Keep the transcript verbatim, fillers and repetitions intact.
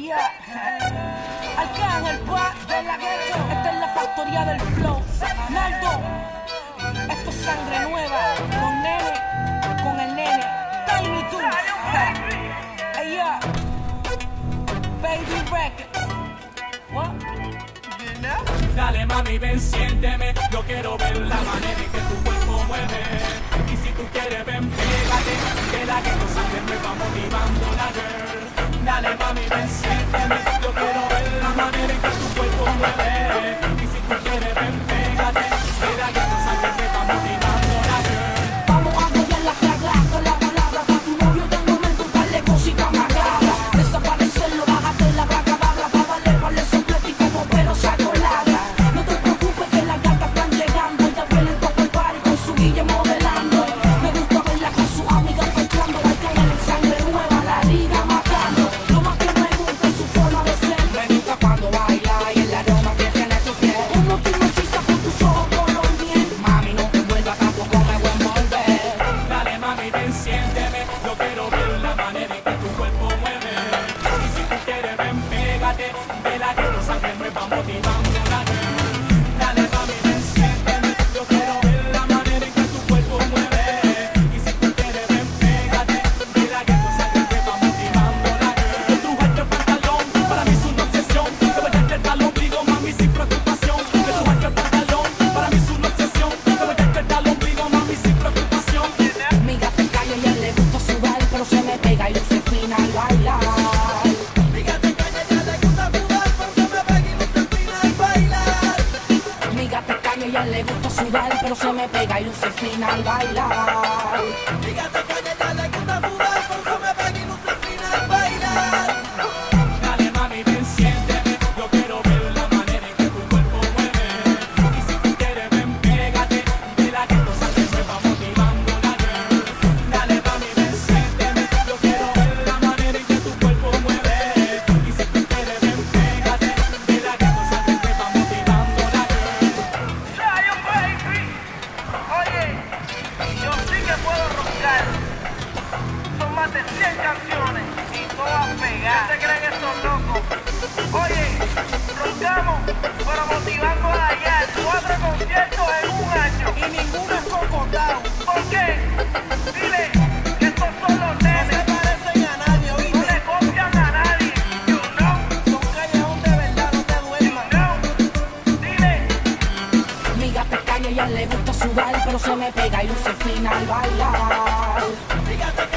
Yeah. Arcángel Pa de la gueto. Esta es la factoría del flow. Naldo, esto es sangre nueva. Con nene, con el nene. Tiny Toons. Hey, yeah. Baby Records. What? Dale mami, ven, siénteme. Yo quiero ver la manera en que tu cuerpo mueve. Y si tú quieres, ven, pégate. Que la que no sangre me va motivando la girl. Dale mami, ven, siénteme. Yo quiero ver la manera en que tu cuerpo mueve. Y si tú quieres, ven, pégate. Que la que no sangre me va motivando la girl. Vamos a apoyar la carga con la palabra. Pa' tu novio de momento un par de cositas más raras. Desaparecerlo, bájate la braca, barra. Pa' darle par de soplete y como pero saco larga. No te preocupes que las gatas están llegando. Ya vienen todo el party con su guille modelando. Me gusta verla con su amiga fechando. Hay que ver en sangre nueva, la liga matando. Lo más que me gusta es su forma de ser. Me gusta cuando baila y el aroma que tiene tu piel. Como tú me hechizas con tus ojos color miel. Mami, no te vuelvas, tampoco me voy a envolver. Dale mami, ven, siénteme. Yo quiero ver la manera en que tu cuerpo mueve. Y si tú quieres, ven, pégate. De la que no sangre me va motivando la girl. Dale mami, ven, siénteme. Yo quiero ver la manera en que tu cuerpo mueve. Y si tú quieres, ven, pégate. De la que no sangre me va motivando la girl. Yo trujiste el pantalón, para mí es una obsesión. Se vaya el talón, digo mami sin preocupación. Yo trujiste el pantalón, para mí es una obsesión. Se vaya el talón, digo mami sin preocupación. Mi gata calle y a él le gusta sudar, pero se me pega y luce fina al bailar. Fíjate que a ella le gusta sudar, pero se me pega y luce fina al bailar. Mi gata calle y a él le gusta sudar, pero se me pega y luce fina al bailar. Fíjate que a ella le gusta sudar, pero se me pega y luce fina al bailar. Dale mami, ven, siénteme. Yo quiero ver la manera en que tu cuerpo mueve. Y si tú quieres, ven, pégate. De la que no sangre me va motivando la girl. Dale mami, ven, siénteme. Yo quiero ver la manera en que tu cuerpo mueve. Y si tú quieres, ven, pégate. De la que no sangre me va motivando la girl. Zion, baby. Oye, yo sí que puedo roncar. Son más de cien canciones y todas pegadas. ¿Qué se creen estos locos? Oye, roncamos, pero motivando a allá. Cuatro conciertos en un año. Y ninguno es cocotao. ¿Por qué? Dile que estos son los No se nenes. parecen a nadie, No ¿oíste? le copian a nadie. You know, Son callejón de verdad, no te you duermas. know. Dile. Mi gata calle y a él le gusta sudar, pero se me pega y luce fina al bailar. Fíjate que